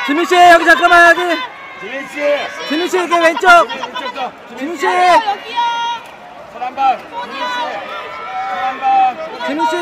지민 씨 여기 잠깐만 여기. 지민 씨. 지민 씨 여기 왼쪽. 지민 씨. 손 한 번. 지민 씨. 손 한 번. 지민 씨.